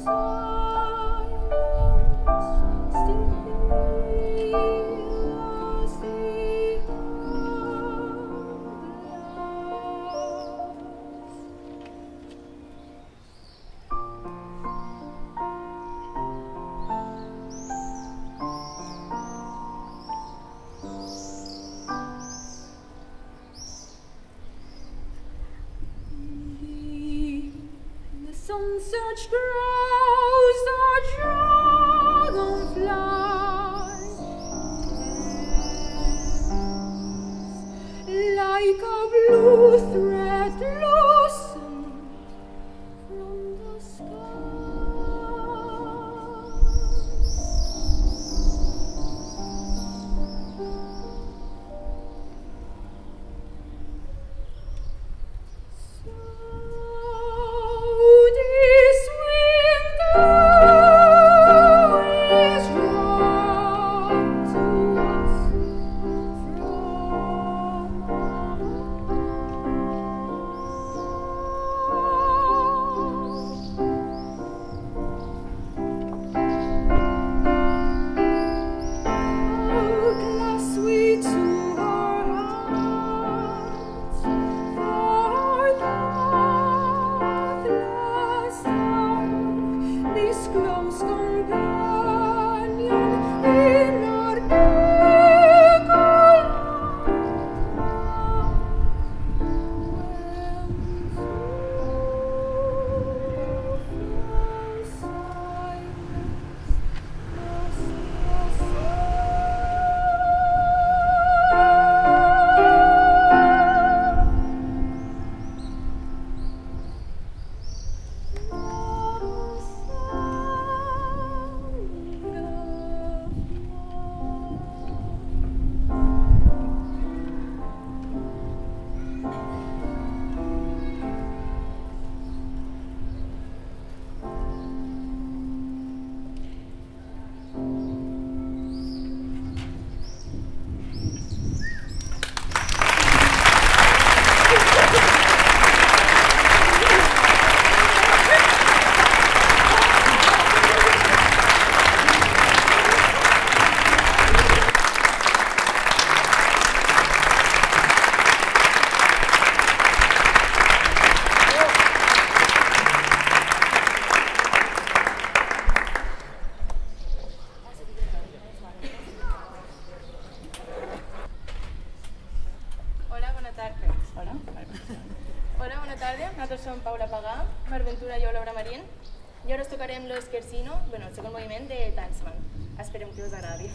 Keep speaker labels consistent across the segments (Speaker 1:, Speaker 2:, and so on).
Speaker 1: Sunset grows the dragonfly like a blue thread loosened from the sky.
Speaker 2: Nosaltres som Paula Pagà, Mar Ventura i jo, Laura Marín, i ara us tocarem l'Scherzino, el segon moviment de Tanzmann. Esperem que us agradi.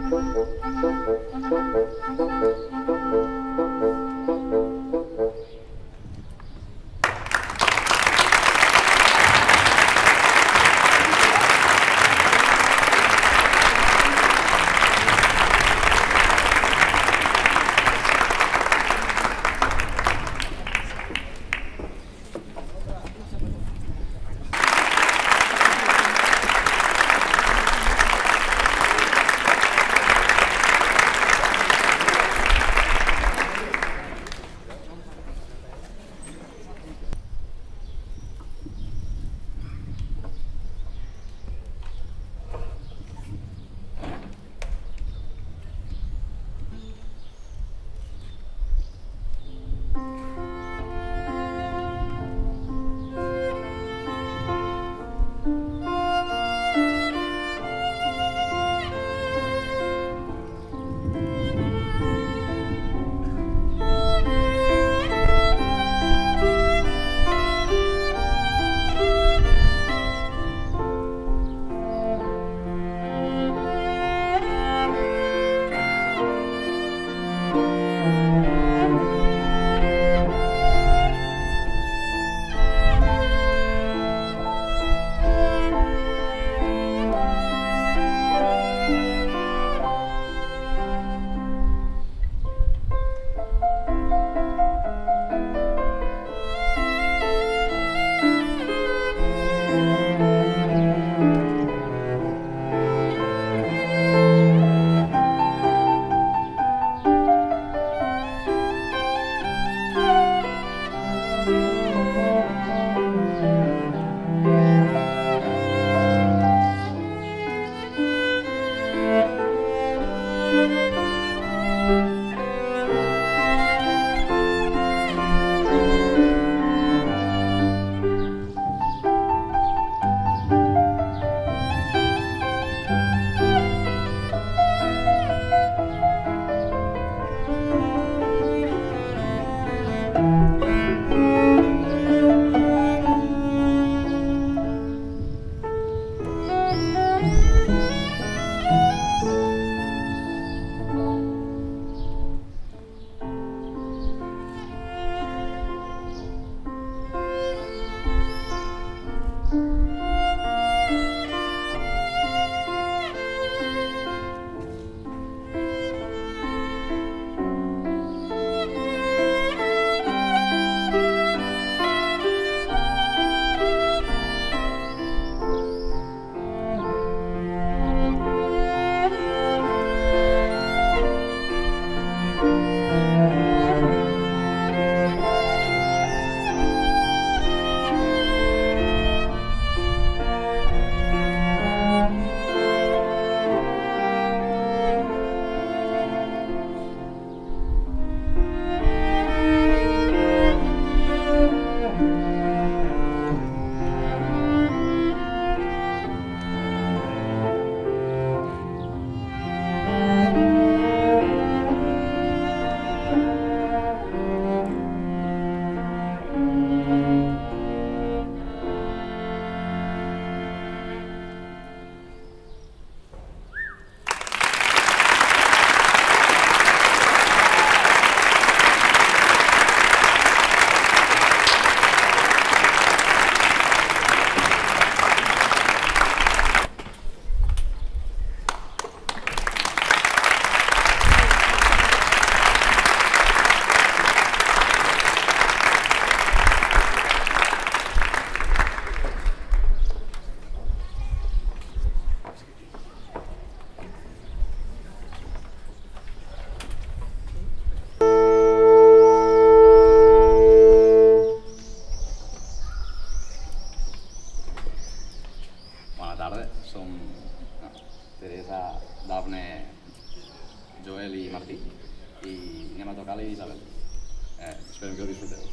Speaker 3: Joel i Martí, i anem a tocar-li Isabel. Esperem que ho disfruteu.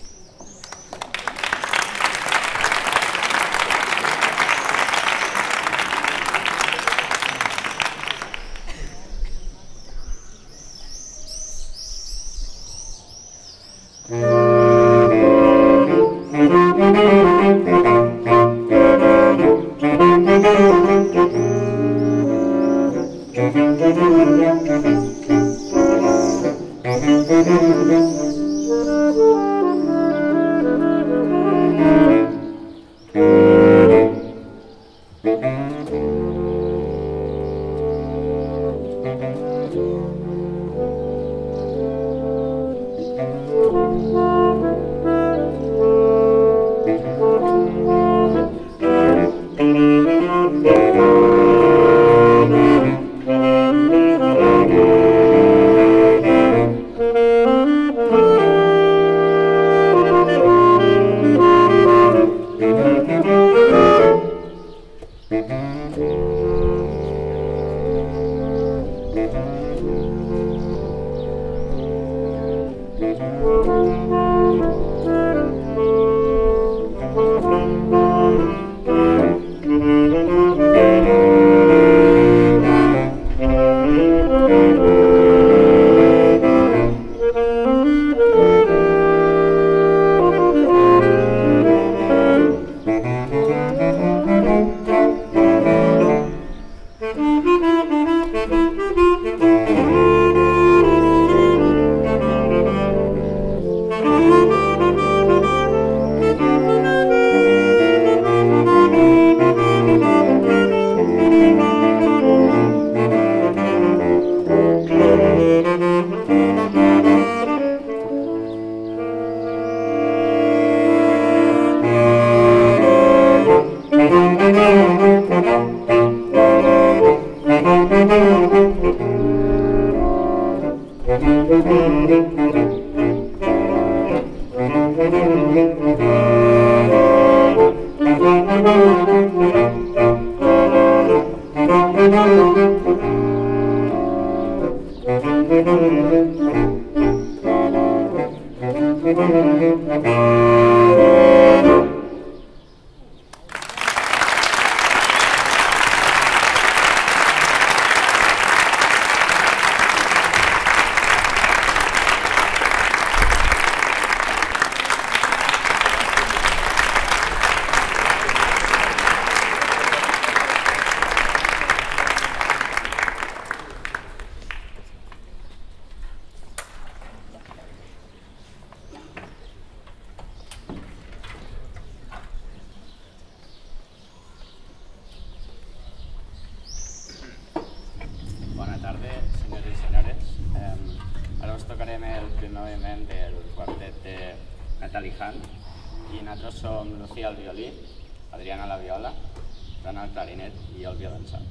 Speaker 4: Thank you. Ara us tocarem el primer moviment del quartet de Natalie Hunt i nosaltres som Lucía al violí, Adriana a la viola, Joan al clarinet i el violoncel.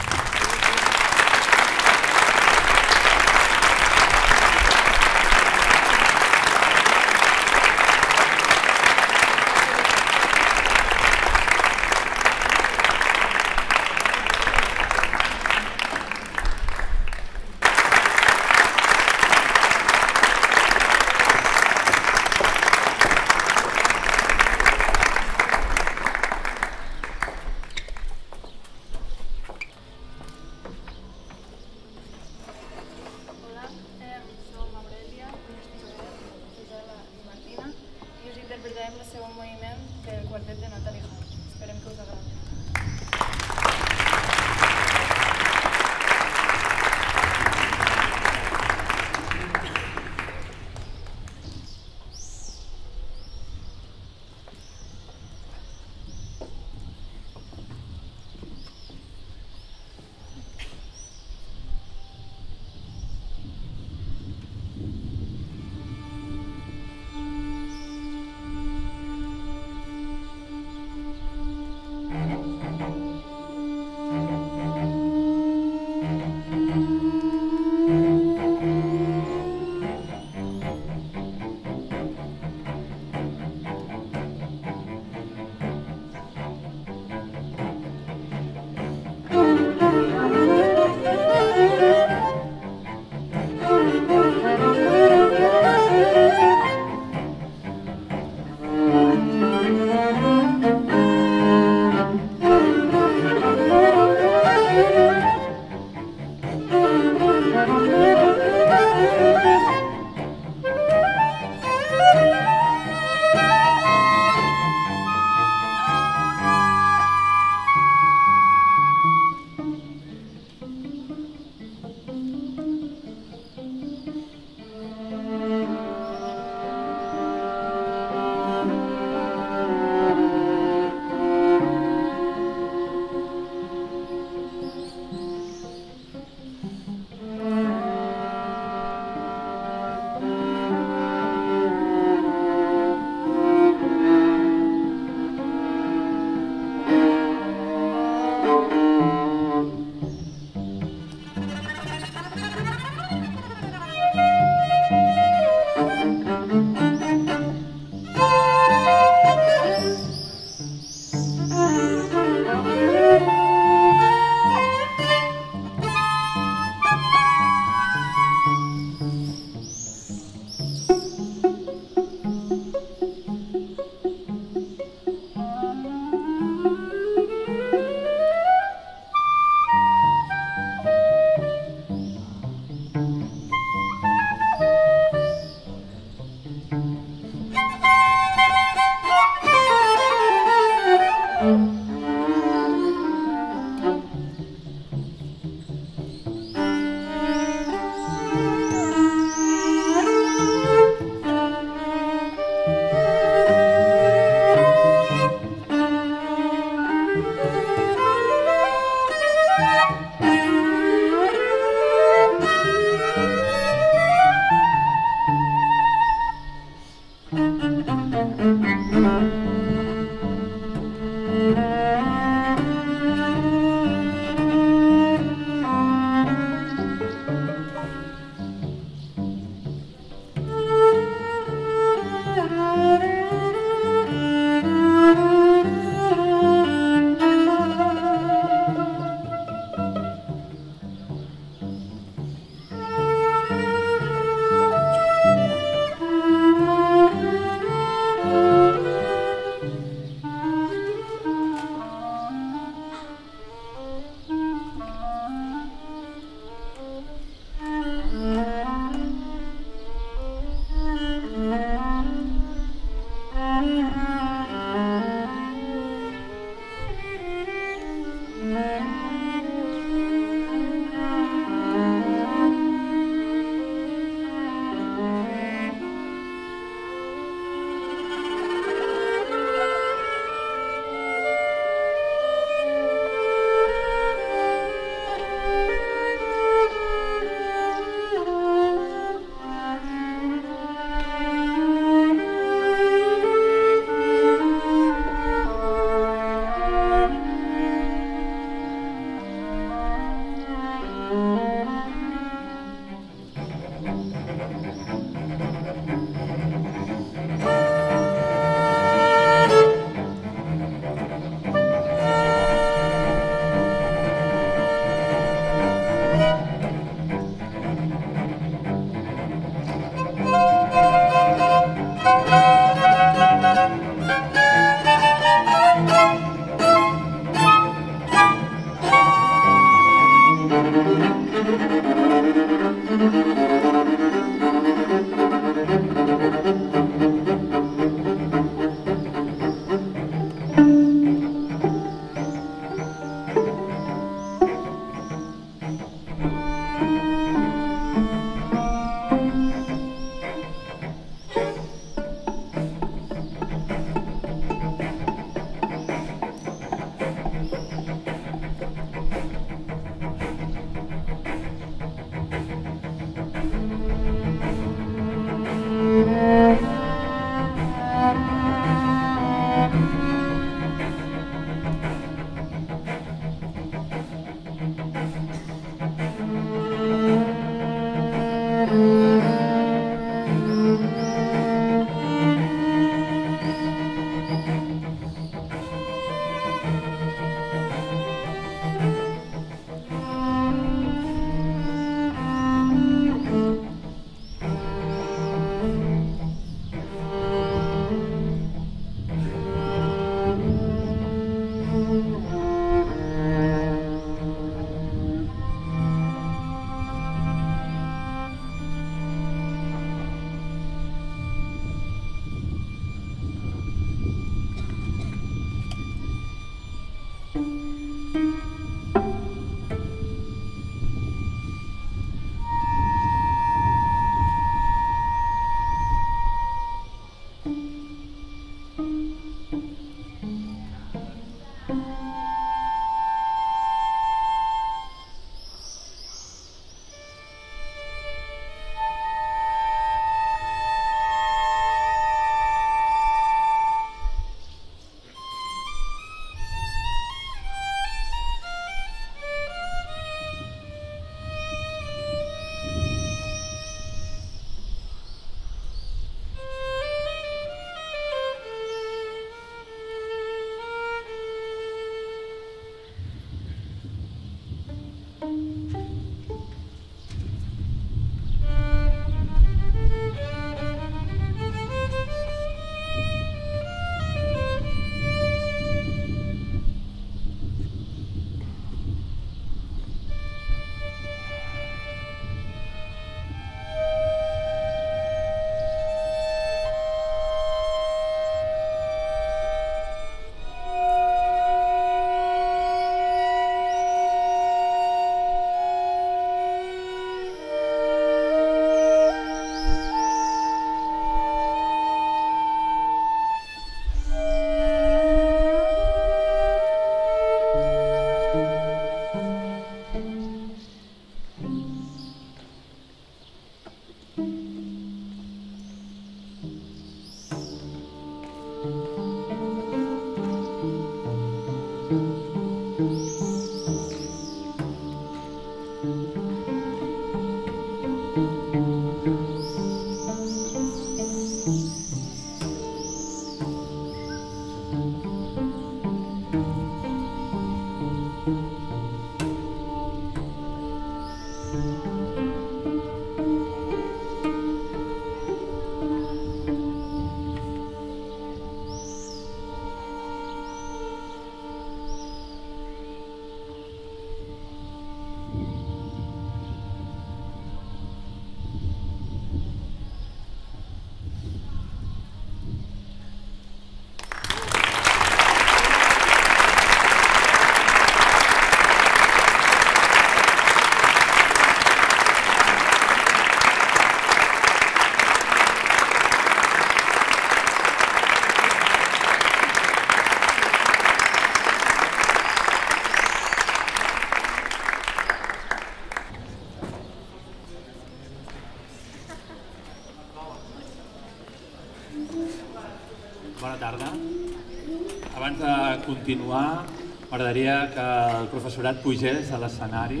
Speaker 5: Bona tarda. Abans de continuar, m'agradaria que el professorat pugés a l'escenari.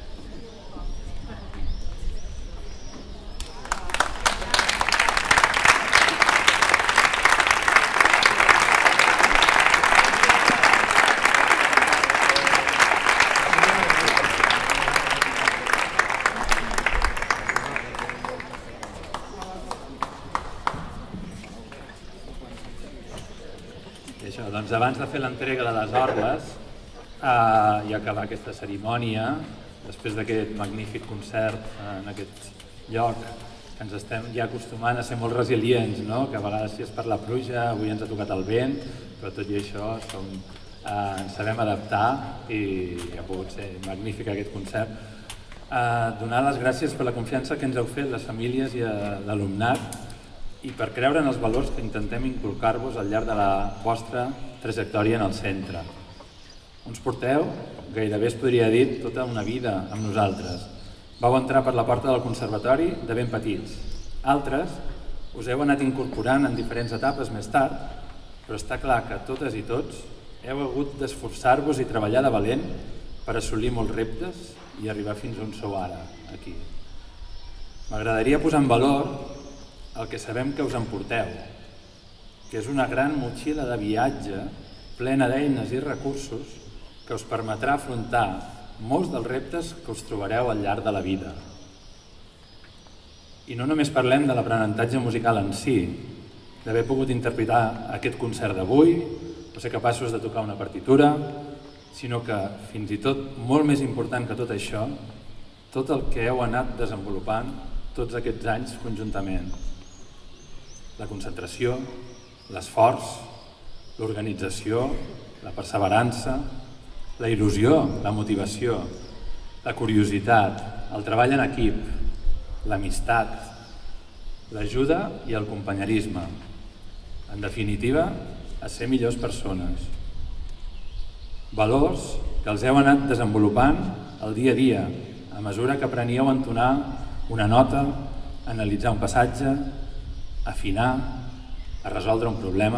Speaker 5: Doncs abans de fer l'entrega de les orles i acabar aquesta cerimònia, després d'aquest magnífic concert en aquest lloc, que ens estem ja acostumant a ser molt resilients, no? Que a vegades si és per la pluja, avui ens ha tocat el vent, però tot i això ens sabem adaptar i ha pogut ser magnífic aquest concert. Donar les gràcies per la confiança que ens heu fet les famílies i l'alumnat i per creure en els valors que intentem inculcar-vos al llarg de la vostra trajectòria en el centre. Uns porteu, gairebé es podria dir, tota una vida amb nosaltres. Vau entrar per la porta del conservatori de ben petits. Altres us heu anat incorporant en diferents etapes més tard, però està clar que totes i tots heu hagut d'esforçar-vos i treballar de valent per assolir molts reptes i arribar fins on sou ara, aquí. M'agradaria posar en valor el que sabem que us emporteu, que és una gran motxilla de viatge plena d'eines i recursos que us permetrà afrontar molts dels reptes que us trobareu al llarg de la vida. I no només parlem de l'aprenentatge musical en si, d'haver pogut interpretar aquest concert d'avui, o ser capaços de tocar una partitura, sinó que, fins i tot, molt més important que tot això, tot el que heu anat desenvolupant tots aquests anys conjuntament. La concentració, l'esforç, l'organització, la perseverança, la il·lusió, la motivació, la curiositat, el treball en equip, l'amistat, l'ajuda i el companyerisme. En definitiva, a ser millors persones. Valors que els heu anat desenvolupant el dia a dia, a mesura que apreníeu a entonar una nota, analitzar un passatge, afinar, a resoldre un problema.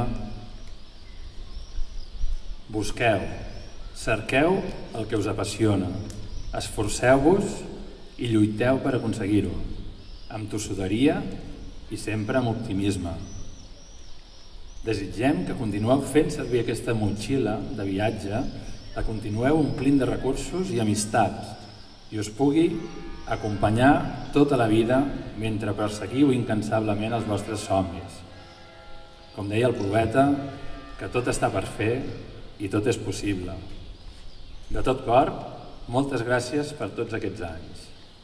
Speaker 5: Busqueu, cerqueu el que us apassiona, esforceu-vos i lluiteu per aconseguir-ho, amb tossuderia i sempre amb optimisme. Desitgem que continueu fent servir aquesta motxilla de viatge, que continueu omplint de recursos i amistats i us pugui acompanyar tota la vida mentre perseguiu incansablement els vostres somnis. Com deia el poeta, que tot està per fer i tot és possible. De tot cor, moltes gràcies per tots aquests anys.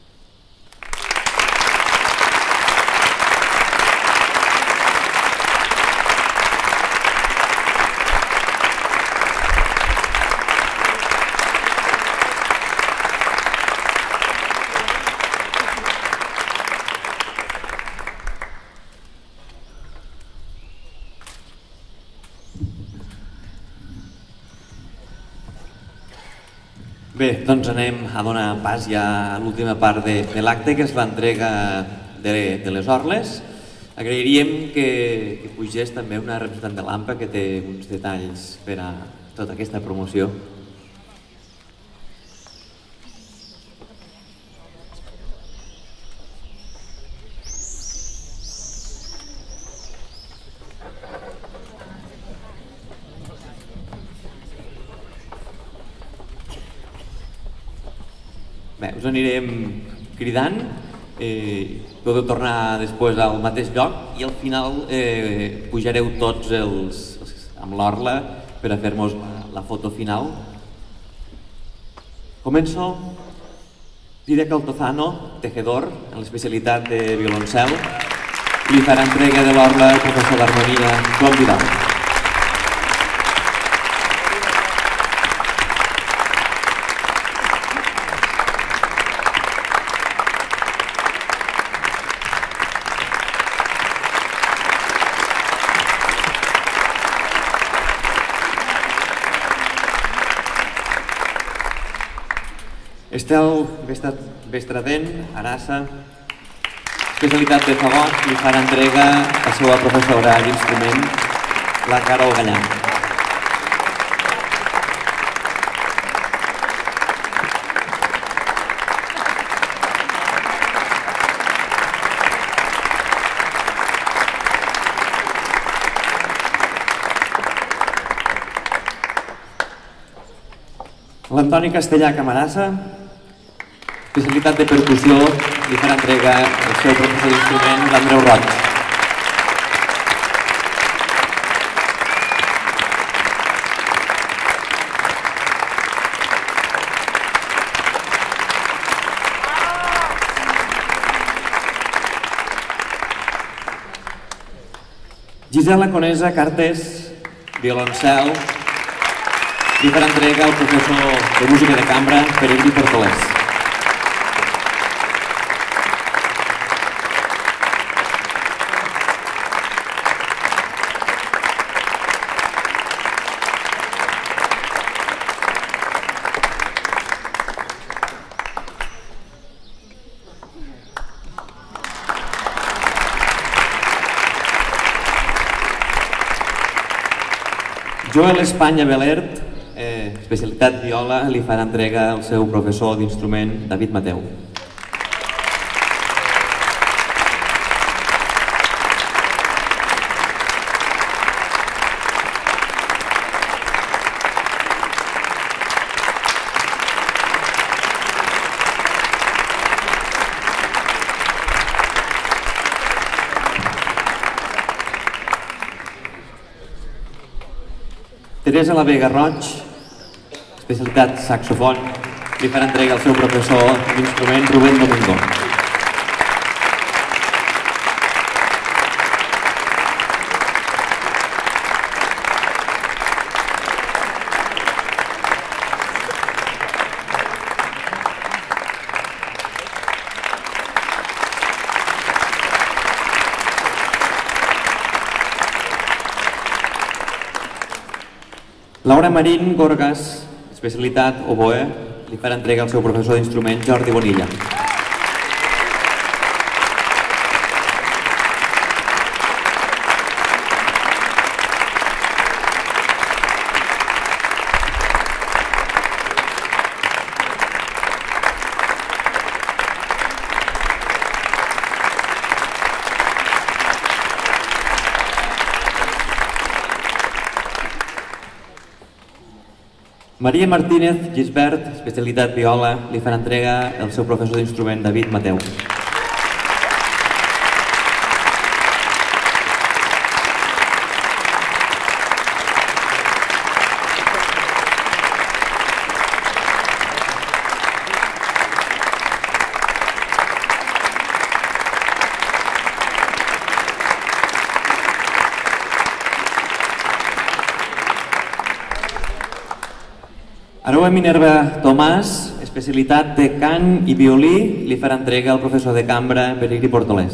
Speaker 6: Bé, doncs anem a donar pas ja a l'última part de l'acte, que és l'entrega de les orles. Agrairíem que pugés també una representant de l'AMPA que té uns detalls per a tota aquesta promoció. Bé, us anirem cridant, podeu tornar després al mateix lloc i al final pujareu tots amb l'orla per a fer-nos la foto final. Començo. Diré Altozano, tejedor, en l'especialitat de violoncel, li farà entrega de l'orla el professor d'harmonia Joan Vidal. Estel Bestradent, Arassa, especialitat de fagot, li farà entrega a la seva professora d'instrument, la Carol Gallant. L'Antoni Castellà Camarassa, especialitat de percussió, li farà entrega el seu professor d'instrument, l'Andreu Roig. Gisela Conesa Cartes, violoncel, li farà entrega al professor de música de cambra, Peregrí Portolès. Joel Espanya Belert, especialitat viola, li farà entrega al seu professor d'instrument, David Mateu. Teresa La Vega Roig, especialitat saxofon, li farà entrega al seu professor d'instrument, Rubén Domingo. Laura Marín Gorgas, especialitat oboe, li farà entrega al seu professor d'instrument, Jordi Bonilla. Maria Martínez Gisbert, especialitat viola, li farà entrega el seu professor d'instrument, David Mateu. Aroa Minerva Tomàs, especialitat de cant i violí, li farà entrega al professor de cambra, Peregrí Portolès.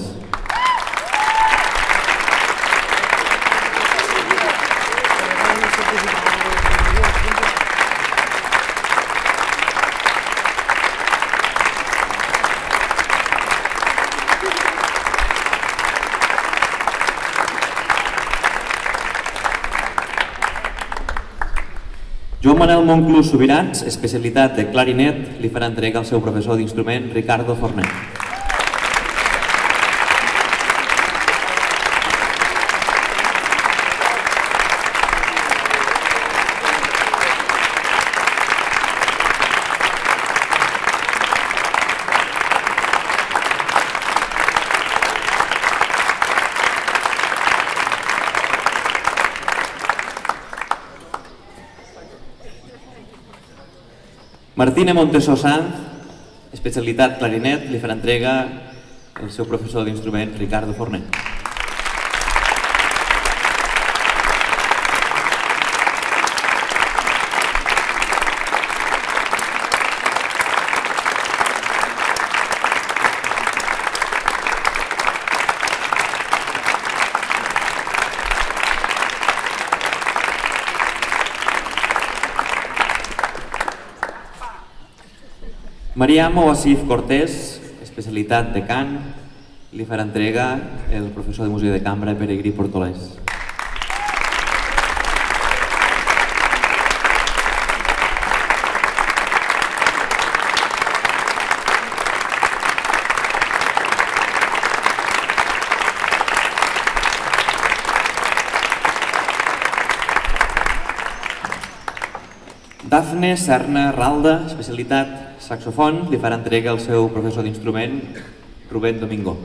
Speaker 6: Joan Manel Monclús Subirats, especialitat de clarinet, li farà entrega al seu professor d'instrument, Ricardo Forner. Martina Montesó Sanz, especialitat clarinet, li farà entrega el seu professor d'instrument, Ricardo Forner. Mariamo Asif Cortés, especialitat de cant, li farà entrega el professor de música de cambra Peregrí Portolès. Dafne Serna Ralda, especialitat saxofon, li farà entrega al seu professor d'instrument, Rubén Domingo.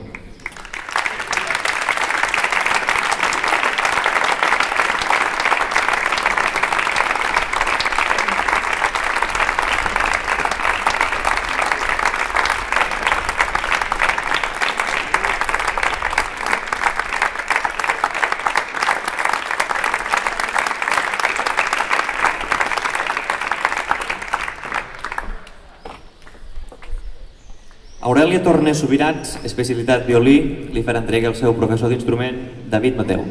Speaker 6: Aurèlia Torner Subirats, especialitat violí, li farà entrega al seu professor d'instrument, David Mateu.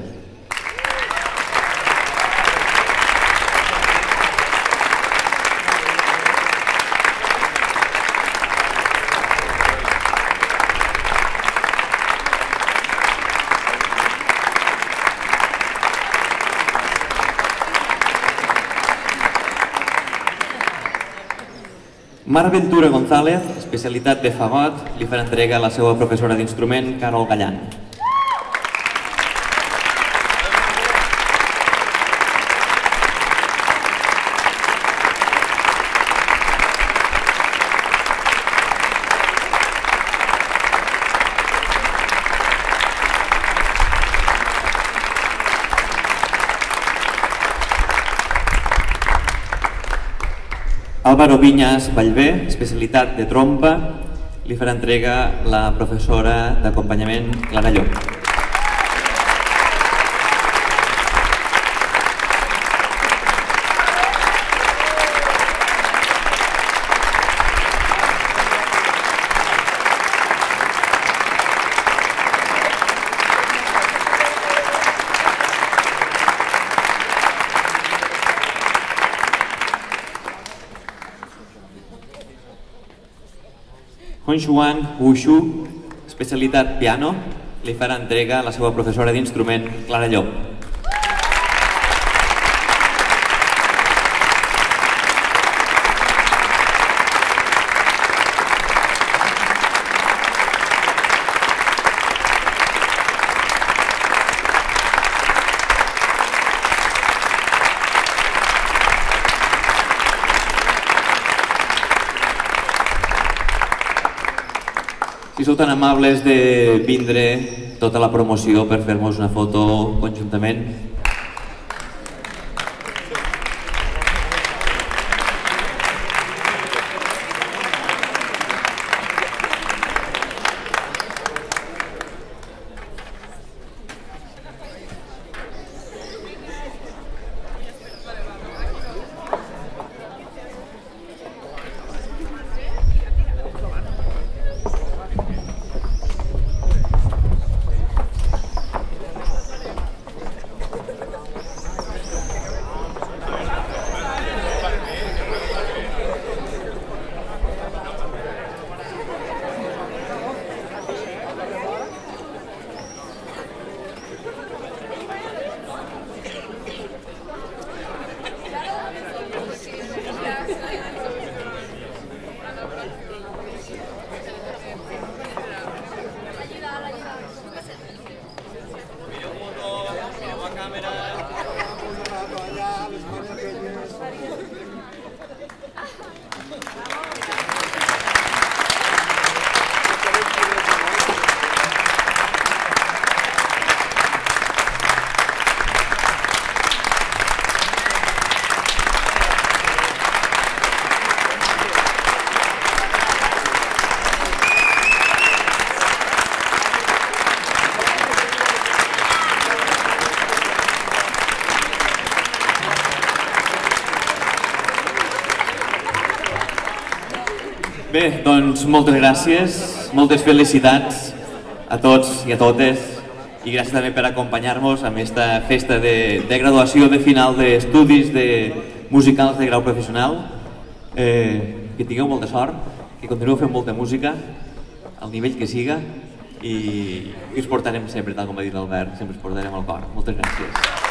Speaker 6: Mar Ventura González, especialitat de fagot, li farà entrega a la seva professora d'instrument, Carol Gallant. Álvaro Viñas Vallvé, especialitat de trompa, li farà entrega la professora d'acompanyament Clara Llop. Honshuan Wushu, especialitat piano, li farà entrega a la seva professora d'instrument, Clara Llop. Si sou tan amables de vindre tota la promoció per fer-nos una foto conjuntament. Bé, doncs moltes gràcies, moltes felicitats a tots i a totes i gràcies també per acompanyar-nos en aquesta festa de graduació de final d'estudis musicals de grau professional. Que tingueu molta sort, que continueu fent molta música, al nivell que siga, i us portarem sempre, tal com ha dit l'Albert, sempre us portarem al cor. Moltes gràcies.